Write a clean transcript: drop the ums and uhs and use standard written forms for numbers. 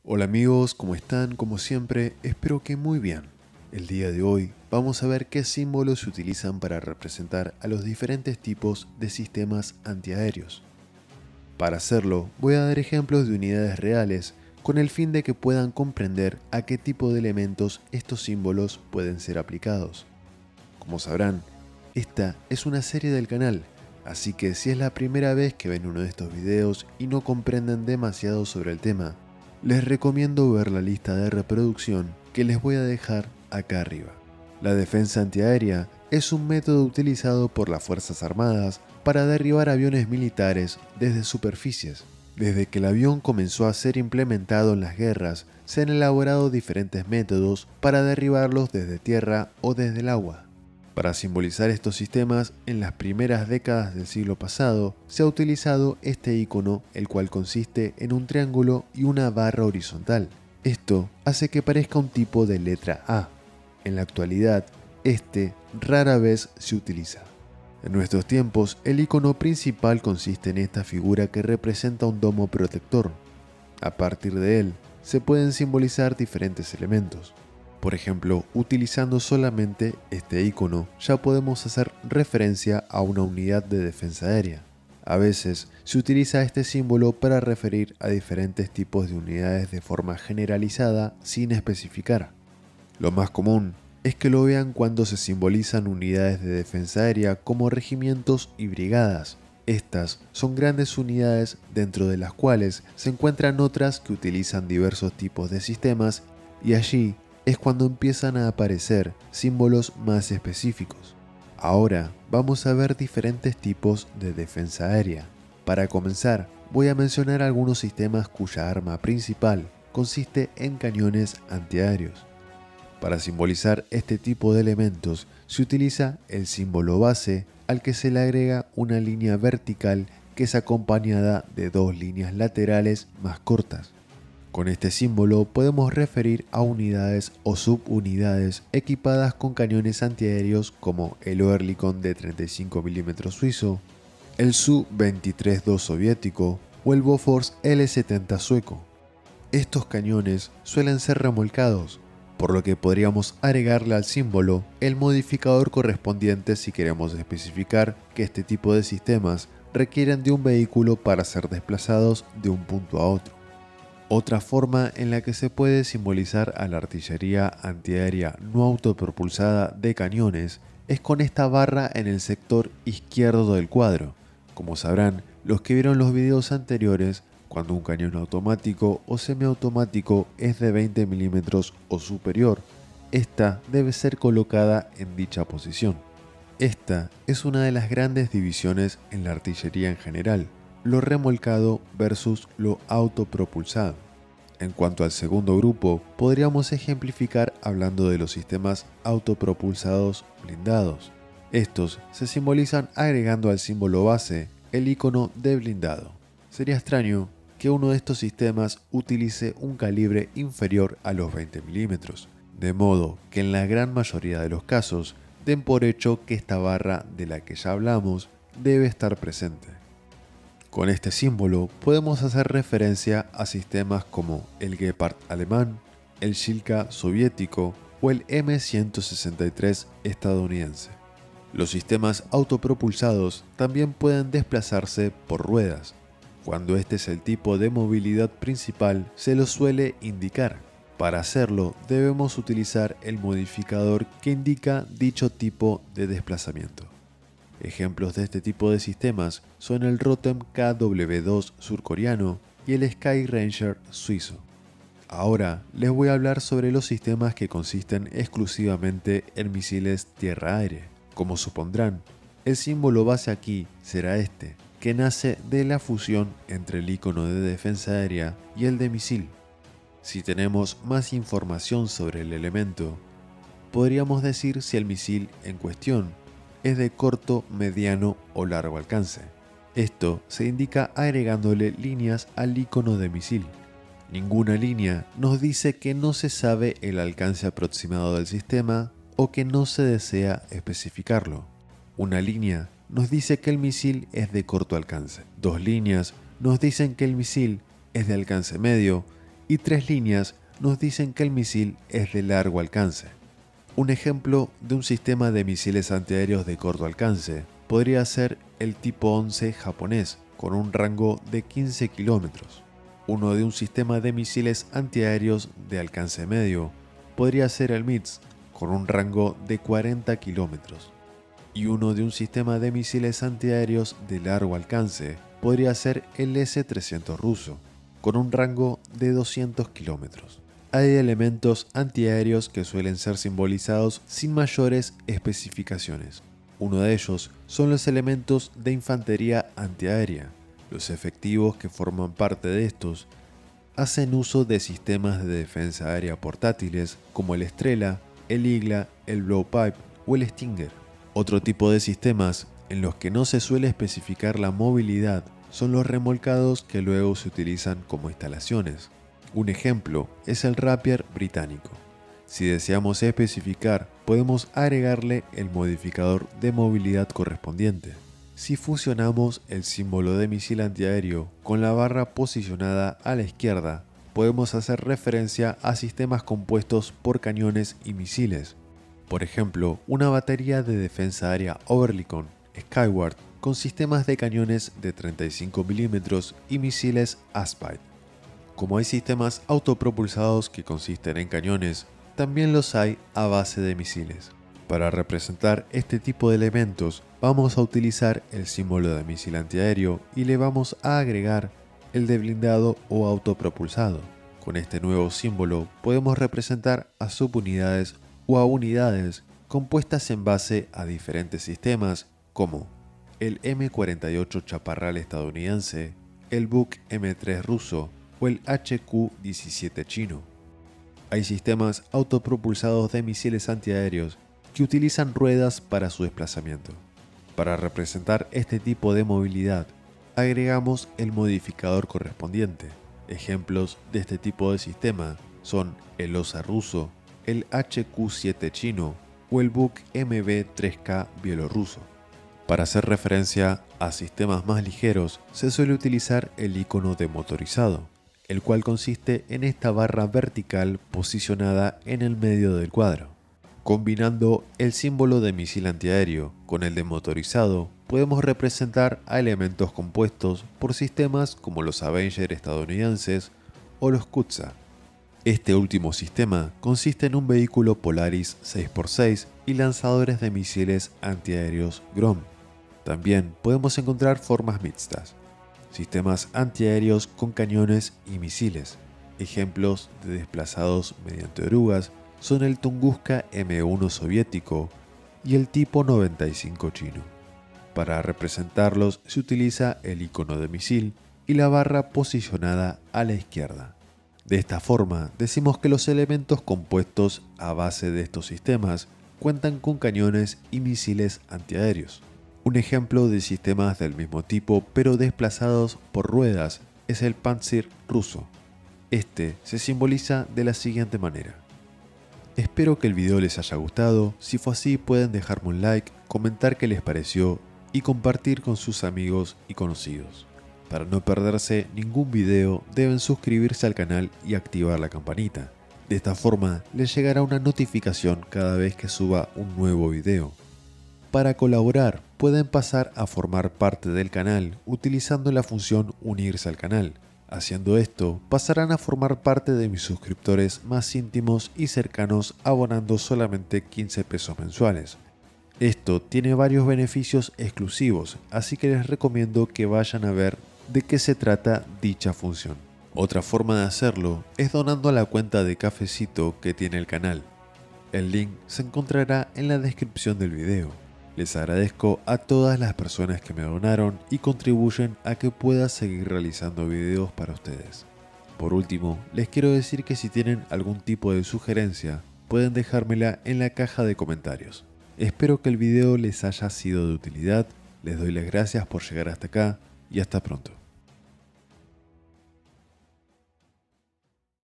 Hola amigos, ¿cómo están? Como siempre, espero que muy bien. El día de hoy vamos a ver qué símbolos se utilizan para representar a los diferentes tipos de sistemas antiaéreos. Para hacerlo, voy a dar ejemplos de unidades reales con el fin de que puedan comprender a qué tipo de elementos estos símbolos pueden ser aplicados. Como sabrán, esta es una serie del canal, así que si es la primera vez que ven uno de estos videos y no comprenden demasiado sobre el tema, les recomiendo ver la lista de reproducción que les voy a dejar acá arriba. La defensa antiaérea es un método utilizado por las Fuerzas Armadas para derribar aviones militares desde superficies. Desde que el avión comenzó a ser implementado en las guerras, se han elaborado diferentes métodos para derribarlos desde tierra o desde el agua. Para simbolizar estos sistemas, en las primeras décadas del siglo pasado, se ha utilizado este icono, el cual consiste en un triángulo y una barra horizontal. Esto hace que parezca un tipo de letra A. En la actualidad, este rara vez se utiliza. En nuestros tiempos, el icono principal consiste en esta figura que representa un domo protector. A partir de él, se pueden simbolizar diferentes elementos. Por ejemplo, utilizando solamente este icono, ya podemos hacer referencia a una unidad de defensa aérea. A veces se utiliza este símbolo para referir a diferentes tipos de unidades de forma generalizada sin especificar. Lo más común es que lo vean cuando se simbolizan unidades de defensa aérea como regimientos y brigadas. Estas son grandes unidades dentro de las cuales se encuentran otras que utilizan diversos tipos de sistemas y allí es cuando empiezan a aparecer símbolos más específicos. Ahora vamos a ver diferentes tipos de defensa aérea. Para comenzar, voy a mencionar algunos sistemas cuya arma principal consiste en cañones antiaéreos. Para simbolizar este tipo de elementos se utiliza el símbolo base al que se le agrega una línea vertical que es acompañada de dos líneas laterales más cortas. Con este símbolo podemos referir a unidades o subunidades equipadas con cañones antiaéreos como el Oerlikon de 35 mm suizo, el Su-23-2 soviético o el Bofors L-70 sueco. Estos cañones suelen ser remolcados, por lo que podríamos agregarle al símbolo el modificador correspondiente si queremos especificar que este tipo de sistemas requieren de un vehículo para ser desplazados de un punto a otro. Otra forma en la que se puede simbolizar a la artillería antiaérea no autopropulsada de cañones es con esta barra en el sector izquierdo del cuadro. Como sabrán, los que vieron los videos anteriores, cuando un cañón automático o semiautomático es de 20 mm o superior, esta debe ser colocada en dicha posición. Esta es una de las grandes divisiones en la artillería en general, lo remolcado versus lo autopropulsado. En cuanto al segundo grupo, podríamos ejemplificar hablando de los sistemas autopropulsados blindados. Estos se simbolizan agregando al símbolo base el icono de blindado. Sería extraño que uno de estos sistemas utilice un calibre inferior a los 20 mm, de modo que en la gran mayoría de los casos den por hecho que esta barra de la que ya hablamos debe estar presente. Con este símbolo podemos hacer referencia a sistemas como el Gepard alemán, el Shilka soviético o el M163 estadounidense. Los sistemas autopropulsados también pueden desplazarse por ruedas. Cuando este es el tipo de movilidad principal, se lo suele indicar. Para hacerlo, debemos utilizar el modificador que indica dicho tipo de desplazamiento. Ejemplos de este tipo de sistemas son el Rotem KW-2 surcoreano y el Sky Ranger suizo. Ahora les voy a hablar sobre los sistemas que consisten exclusivamente en misiles tierra-aire. Como supondrán, el símbolo base aquí será este, que nace de la fusión entre el icono de defensa aérea y el de misil. Si tenemos más información sobre el elemento, podríamos decir si el misil en cuestión es de corto, mediano o largo alcance. Esto se indica agregándole líneas al icono de misil. Ninguna línea nos dice que no se sabe el alcance aproximado del sistema o que no se desea especificarlo. Una línea nos dice que el misil es de corto alcance. Dos líneas nos dicen que el misil es de alcance medio y 3 líneas nos dicen que el misil es de largo alcance. Un ejemplo de un sistema de misiles antiaéreos de corto alcance podría ser el tipo 11 japonés, con un rango de 15 kilómetros. Uno de un sistema de misiles antiaéreos de alcance medio podría ser el MITS, con un rango de 40 kilómetros. Y uno de un sistema de misiles antiaéreos de largo alcance podría ser el S-300 ruso, con un rango de 200 kilómetros. Hay elementos antiaéreos que suelen ser simbolizados sin mayores especificaciones. Uno de ellos son los elementos de infantería antiaérea. Los efectivos que forman parte de estos hacen uso de sistemas de defensa aérea portátiles como el Strela, el Igla, el Blowpipe o el Stinger. Otro tipo de sistemas en los que no se suele especificar la movilidad son los remolcados que luego se utilizan como instalaciones. Un ejemplo es el Rapier británico. Si deseamos especificar, podemos agregarle el modificador de movilidad correspondiente. Si fusionamos el símbolo de misil antiaéreo con la barra posicionada a la izquierda, podemos hacer referencia a sistemas compuestos por cañones y misiles. Por ejemplo, una batería de defensa aérea Oberlikon Skyward con sistemas de cañones de 35 mm y misiles Aspide. Como hay sistemas autopropulsados que consisten en cañones, también los hay a base de misiles. Para representar este tipo de elementos, vamos a utilizar el símbolo de misil antiaéreo y le vamos a agregar el de blindado o autopropulsado. Con este nuevo símbolo podemos representar a subunidades o a unidades compuestas en base a diferentes sistemas como el M48 Chaparral estadounidense, el Buk M3 ruso o el HQ-17 chino. Hay sistemas autopropulsados de misiles antiaéreos que utilizan ruedas para su desplazamiento. Para representar este tipo de movilidad, agregamos el modificador correspondiente. Ejemplos de este tipo de sistema son el OSA ruso, el HQ-7 chino o el Buk MB-3K bielorruso. Para hacer referencia a sistemas más ligeros, se suele utilizar el icono de motorizado, el cual consiste en esta barra vertical posicionada en el medio del cuadro. Combinando el símbolo de misil antiaéreo con el de motorizado, podemos representar a elementos compuestos por sistemas como los Avenger estadounidenses o los Kutza. Este último sistema consiste en un vehículo Polaris 6x6 y lanzadores de misiles antiaéreos Grom. También podemos encontrar formas mixtas, sistemas antiaéreos con cañones y misiles. Ejemplos de desplazados mediante orugas son el Tunguska M1 soviético y el tipo 95 chino. Para representarlos se utiliza el icono de misil y la barra posicionada a la izquierda. De esta forma decimos que los elementos compuestos a base de estos sistemas cuentan con cañones y misiles antiaéreos. Un ejemplo de sistemas del mismo tipo pero desplazados por ruedas es el Pantsir ruso. Este se simboliza de la siguiente manera. Espero que el video les haya gustado. Si fue así, pueden dejarme un like, comentar qué les pareció y compartir con sus amigos y conocidos. Para no perderse ningún video, deben suscribirse al canal y activar la campanita. De esta forma, les llegará una notificación cada vez que suba un nuevo video. Para colaborar, pueden pasar a formar parte del canal utilizando la función unirse al canal. Haciendo esto, pasarán a formar parte de mis suscriptores más íntimos y cercanos abonando solamente 15 pesos mensuales. Esto tiene varios beneficios exclusivos, así que les recomiendo que vayan a ver de qué se trata dicha función. Otra forma de hacerlo es donando a la cuenta de Cafecito que tiene el canal. El link se encontrará en la descripción del video. Les agradezco a todas las personas que me donaron y contribuyen a que pueda seguir realizando videos para ustedes. Por último, les quiero decir que si tienen algún tipo de sugerencia, pueden dejármela en la caja de comentarios. Espero que el video les haya sido de utilidad, les doy las gracias por llegar hasta acá y hasta pronto.